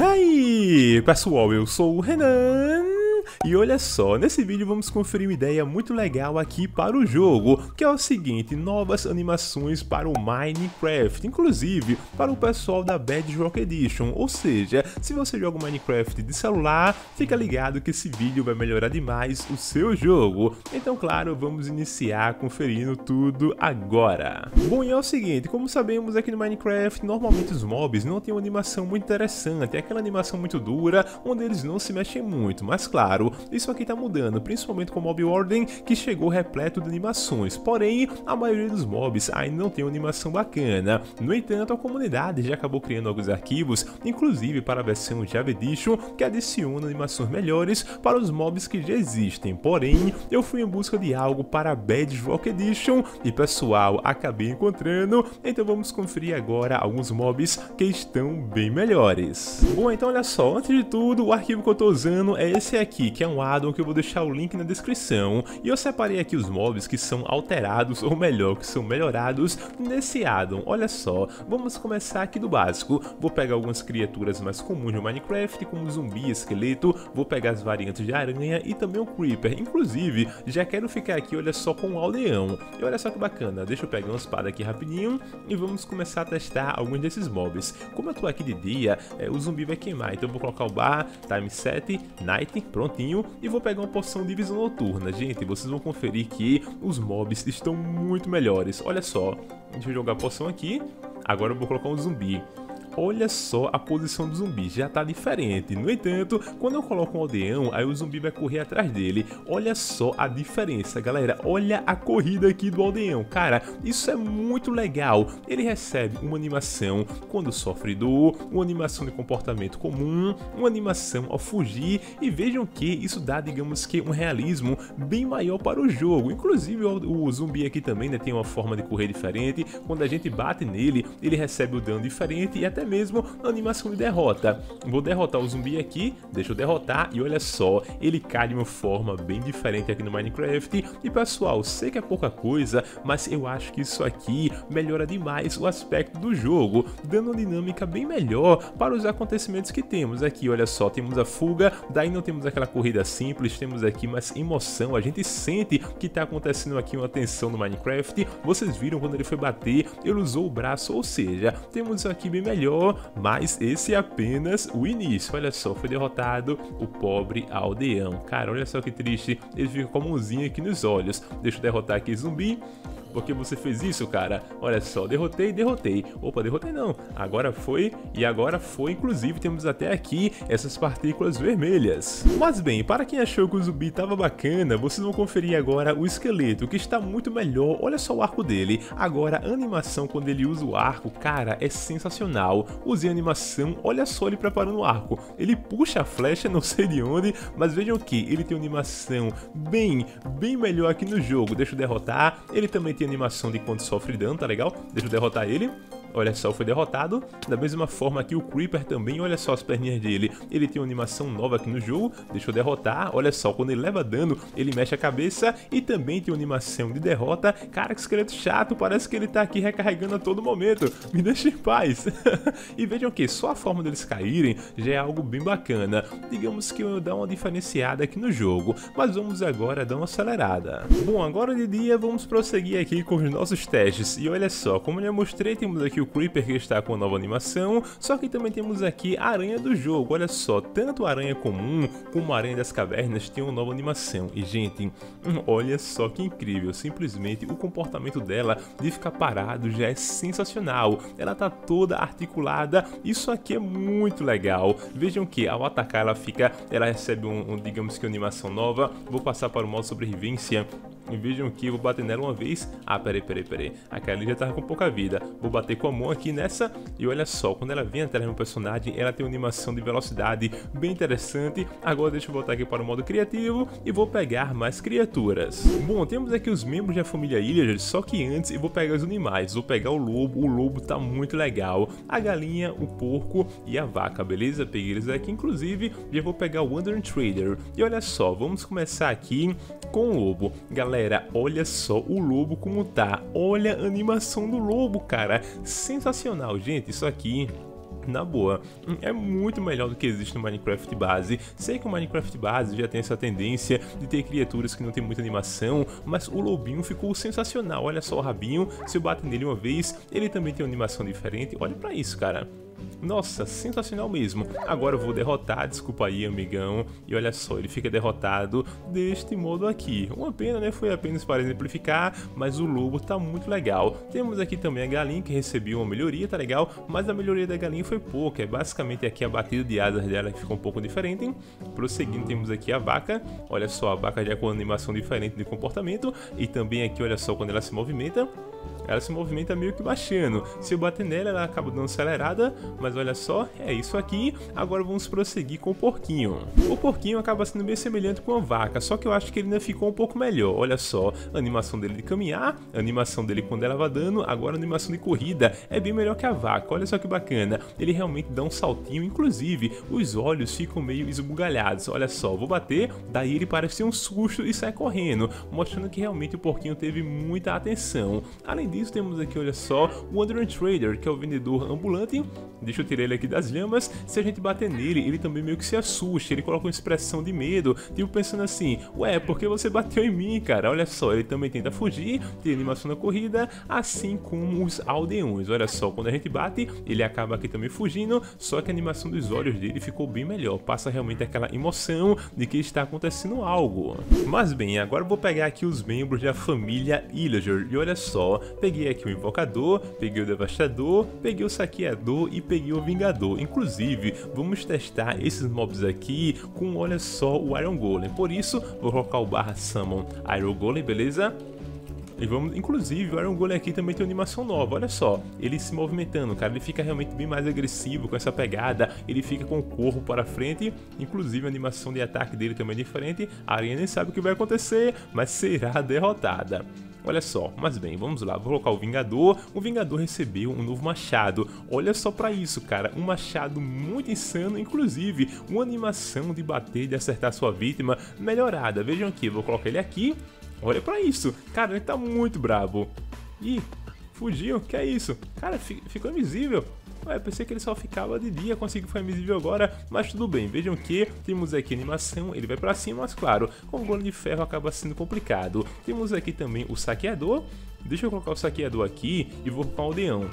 aí, pessoal, eu sou o Renan. E olha só, nesse vídeo vamos conferir uma ideia muito legal aqui para o jogo, que é o seguinte: novas animações para o Minecraft, inclusive para o pessoal da Bedrock Edition. Ou seja, se você joga o Minecraft de celular, fica ligado que esse vídeo vai melhorar demais o seu jogo. Então, claro, vamos iniciar conferindo tudo agora. Bom, e é o seguinte, como sabemos aqui no Minecraft, normalmente os mobs não têm uma animação muito interessante, é aquela animação muito dura, onde eles não se mexem muito, mas claro, isso aqui tá mudando, principalmente com o Mob Warden, que chegou repleto de animações, porém, a maioria dos mobs ainda não tem uma animação bacana. No entanto, a comunidade já acabou criando alguns arquivos, inclusive para a versão Java Edition, que adiciona animações melhores para os mobs que já existem, porém, eu fui em busca de algo para a Bedrock Edition e, pessoal, acabei encontrando, então vamos conferir agora alguns mobs que estão bem melhores. Bom, então olha só, antes de tudo, o arquivo que eu tô usando é esse aqui, que é um addon que eu vou deixar o link na descrição, e eu separei aqui os mobs que são alterados, ou melhor, que são melhorados nesse addon. Olha só, vamos começar aqui do básico. Vou pegar algumas criaturas mais comuns no Minecraft, como zumbi, esqueleto, vou pegar as variantes de aranha e também o creeper. Inclusive, já quero ficar aqui, olha só, com o aldeão. E olha só que bacana, deixa eu pegar uma espada aqui rapidinho e vamos começar a testar alguns desses mobs. Como eu tô aqui de dia, o zumbi vai queimar, então eu vou colocar o bar, time set, night, prontinho, e vou pegar uma poção de visão noturna. Gente, vocês vão conferir que os mobs estão muito melhores. Olha só, deixa eu jogar a poção aqui, agora eu vou colocar um zumbi. Olha só, a posição do zumbi já tá diferente. No entanto, quando eu coloco um aldeão, aí o zumbi vai correr atrás dele. Olha só a diferença, galera. Olha a corrida aqui do aldeão. Cara, isso é muito legal. Ele recebe uma animação quando sofre dor, uma animação de comportamento comum, uma animação ao fugir. E vejam que isso dá, digamos que, um realismo bem maior para o jogo. Inclusive, o zumbi aqui também, né, tem uma forma de correr diferente. Quando a gente bate nele, ele recebe o dano diferente e até mesmo a animação de derrota. Vou derrotar o zumbi aqui, deixa eu derrotar e olha só, ele cai de uma forma bem diferente aqui no Minecraft. E pessoal, sei que é pouca coisa, mas eu acho que isso aqui melhora demais o aspecto do jogo, dando uma dinâmica bem melhor para os acontecimentos que temos aqui. Olha só, temos a fuga, daí não temos aquela corrida simples, temos aqui mais emoção, a gente sente que está acontecendo aqui uma tensão no Minecraft. Vocês viram quando ele foi bater, ele usou o braço, ou seja, temos isso aqui bem melhor. Mas esse é apenas o início. Olha só, foi derrotado o pobre aldeão. Cara, olha só que triste. Ele fica com a mãozinha aqui nos olhos. Deixa eu derrotar aqui zumbi. Por que você fez isso, cara? Olha só, derrotei. Opa, derrotei não. Agora foi, e agora foi. Inclusive, temos até aqui essas partículas vermelhas. Mas bem, para quem achou que o zumbi tava bacana, vocês vão conferir agora o esqueleto, que está muito melhor. Olha só o arco dele. Agora, a animação quando ele usa o arco, cara, é sensacional. Usei a animação, olha só ele preparando o arco. Ele puxa a flecha, não sei de onde, mas vejam que ele tem uma animação bem melhor aqui no jogo. Deixa eu derrotar. Ele também tem animação de quando sofre dano, tá legal? Deixa eu derrotar ele. Olha só, foi derrotado. Da mesma forma aqui o Creeper também, olha só as perninhas dele. Ele tem uma animação nova aqui no jogo. Deixa eu derrotar. Olha só, quando ele leva dano, ele mexe a cabeça. E também tem uma animação de derrota. Cara, que esqueleto chato. Parece que ele tá aqui recarregando a todo momento. Me deixa em paz. E vejam que só a forma deles caírem já é algo bem bacana. Digamos que eu dou uma diferenciada aqui no jogo. Mas vamos agora dar uma acelerada. Bom, agora de dia vamos prosseguir aqui com os nossos testes. E olha só, como eu já mostrei, temos aqui o Creeper que está com uma nova animação, só que também temos aqui a aranha do jogo. Olha só, tanto a aranha comum como a aranha das cavernas tem uma nova animação. E gente, olha só que incrível, simplesmente o comportamento dela de ficar parado já é sensacional. Ela tá toda articulada, isso aqui é muito legal. Vejam que ao atacar ela recebe digamos que uma animação nova. Vou passar para o modo sobrevivência. E vejam que eu vou bater nela uma vez. Ah, peraí. Aquela ali já tava com pouca vida. Vou bater com a mão aqui nessa. E olha só, quando ela vem atrás do meu personagem, ela tem uma animação de velocidade bem interessante. Agora deixa eu voltar aqui para o modo criativo e vou pegar mais criaturas. Bom, temos aqui os membros da família Illagers, só que antes eu vou pegar os animais. Vou pegar o lobo tá muito legal. A galinha, o porco e a vaca, beleza? Peguei eles aqui, inclusive já vou pegar o Wandering Trader. E olha só, vamos começar aqui com o lobo. Galera, olha só o lobo como tá. Olha a animação do lobo, cara. Sensacional, gente. Isso aqui Na boa, é muito melhor do que existe no Minecraft base. Sei que o Minecraft base já tem essa tendência de ter criaturas que não tem muita animação, mas o lobinho ficou sensacional. Olha só o rabinho, se eu bater nele uma vez, ele também tem uma animação diferente. Olha pra isso, cara. Nossa, sensacional mesmo. Agora eu vou derrotar, desculpa aí, amigão. E olha só, ele fica derrotado deste modo aqui. Uma pena, né? Foi apenas para exemplificar, mas o lobo tá muito legal. Temos aqui também a galinha que recebeu uma melhoria, tá legal? Mas a melhoria da galinha foi pouca. É basicamente aqui a batida de asas dela que ficou um pouco diferente, hein? Prosseguindo, temos aqui a vaca. Olha só, a vaca já com uma animação diferente de comportamento. E também aqui, olha só, quando ela se movimenta, ela se movimenta meio que baixando. Se eu bater nela, ela acaba dando acelerada. Mas olha só, é isso aqui. Agora vamos prosseguir com o porquinho. O porquinho acaba sendo meio semelhante com a vaca, só que eu acho que ele ainda ficou um pouco melhor. Olha só, a animação dele de caminhar, a animação dele quando ela vai dando, agora a animação de corrida é bem melhor que a vaca. Olha só que bacana, ele realmente dá um saltinho, inclusive os olhos ficam meio esbugalhados. Olha só, vou bater, daí ele parece ter um susto e sai correndo, mostrando que realmente o porquinho teve muita atenção. Além disso, temos aqui, olha só, o Wandering Trader, que é o vendedor ambulante. Deixa eu tirar ele aqui das lhamas. Se a gente bater nele, ele também meio que se assusta. Ele coloca uma expressão de medo, tipo pensando assim: ué, por que você bateu em mim, cara? Olha só, ele também tenta fugir, tem animação na corrida, assim como os aldeões. Olha só, quando a gente bate, ele acaba aqui também fugindo, só que a animação dos olhos dele ficou bem melhor. Passa realmente aquela emoção de que está acontecendo algo. Mas bem, agora eu vou pegar aqui os membros da família Illager. E olha só, peguei aqui o Invocador, peguei o Devastador, peguei o Saqueador e peguei o Vingador. Inclusive, vamos testar esses mobs aqui com, olha só, o Iron Golem. Por isso, vou colocar o /summon Iron Golem, beleza? E vamos, inclusive, o Iron Golem aqui também tem uma animação nova, olha só, ele se movimentando, cara, ele fica realmente bem mais agressivo com essa pegada, ele fica com o corpo para frente, inclusive a animação de ataque dele também é diferente, a aranha nem sabe o que vai acontecer, mas será derrotada. Olha só, mas bem, vamos lá, vou colocar o Vingador recebeu um novo machado, olha só pra isso, cara, um machado muito insano, inclusive uma animação de bater, de acertar sua vítima melhorada, vejam aqui, vou colocar ele aqui, olha pra isso, cara, ele tá muito brabo. Ih, fugiu, que é isso? Cara, ficou invisível. Ué, pensei que ele só ficava de dia, conseguiu ficar invisível agora, mas tudo bem. Vejam que temos aqui a animação, ele vai pra cima, mas claro, com o Golem de Ferro acaba sendo complicado. Temos aqui também o Saqueador, deixa eu colocar o Saqueador aqui e vou colocar o Aldeão.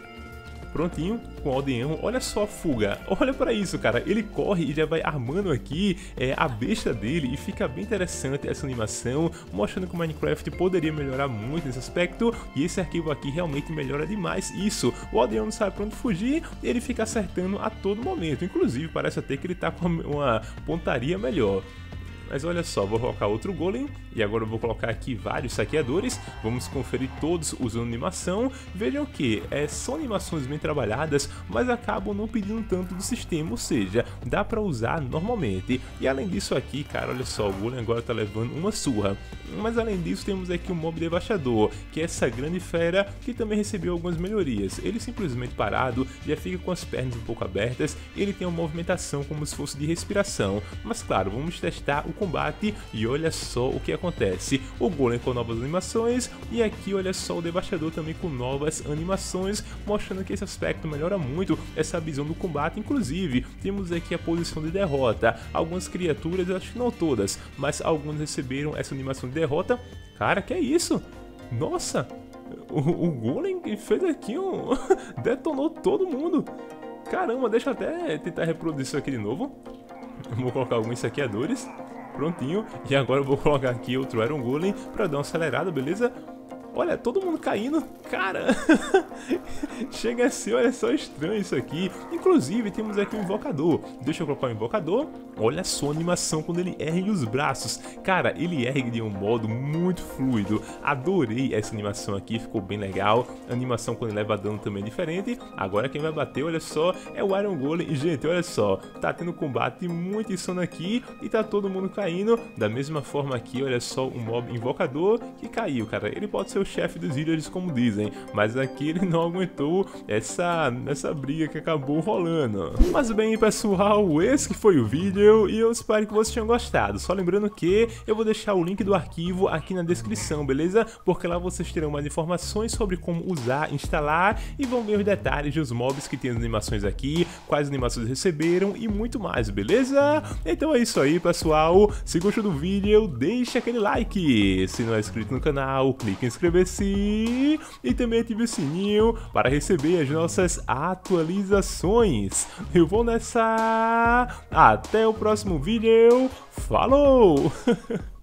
Prontinho, com o aldeão, olha só a fuga, olha pra isso, cara, ele corre e já vai armando aqui a besta dele e fica bem interessante essa animação, mostrando que o Minecraft poderia melhorar muito nesse aspecto e esse arquivo aqui realmente melhora demais isso, o aldeão não sabe pra onde fugir e ele fica acertando a todo momento, inclusive parece até que ele tá com uma pontaria melhor. Mas olha só, vou colocar outro golem e agora eu vou colocar aqui vários saqueadores. Vamos conferir todos usando animação. Vejam que são animações bem trabalhadas, mas acabam não pedindo tanto do sistema, ou seja, dá pra usar normalmente. E além disso aqui, cara, olha só, o golem agora tá levando uma surra. Mas além disso temos aqui o mob devastador, que é essa grande fera que também recebeu algumas melhorias. Ele simplesmente parado, já fica com as pernas um pouco abertas, ele tem uma movimentação como se fosse de respiração. Mas claro, vamos testar o combate e olha só o que acontece. O golem com novas animações e aqui olha só o devastador também com novas animações, mostrando que esse aspecto melhora muito essa visão do combate. Inclusive temos aqui a posição de derrota. Algumas criaturas, acho que não todas, mas algumas receberam essa animação de derrota. Cara, que é isso? Nossa, o golem fez aqui detonou todo mundo. Caramba, deixa eu até tentar reproduzir isso aqui de novo. Vou colocar alguns saqueadores. Prontinho, e agora eu vou colocar aqui outro Iron Golem pra dar uma acelerada, beleza? Olha, todo mundo caindo, cara, chega a ser, olha só, estranho isso aqui. Inclusive temos aqui um invocador, deixa eu colocar o invocador. Olha só a animação quando ele ergue os braços, cara, ele ergue de um modo muito fluido. Adorei essa animação aqui, ficou bem legal. A animação quando ele leva dano também é diferente. Agora quem vai bater, olha só, é o Iron Golem. E gente, olha só, tá tendo combate muito insano aqui e tá todo mundo caindo. Da mesma forma aqui, olha só, o mob invocador que caiu, cara, ele pode ser o chefe dos villagers, como dizem, mas aqui ele não aguentou essa briga que acabou rolando. Mas bem, pessoal, esse que foi o vídeo e eu espero que vocês tenham gostado. Só lembrando que eu vou deixar o link do arquivo aqui na descrição, beleza? Porque lá vocês terão mais informações sobre como usar, instalar e vão ver os detalhes dos mobs que tem as animações aqui, quais animações receberam e muito mais, beleza? Então é isso aí, pessoal. Se gostou do vídeo, deixa aquele like. Se não é inscrito no canal, clique em inscrever-se e também ative o sininho para receber as nossas atualizações. Eu vou nessa. Até o próximo vídeo. Falou!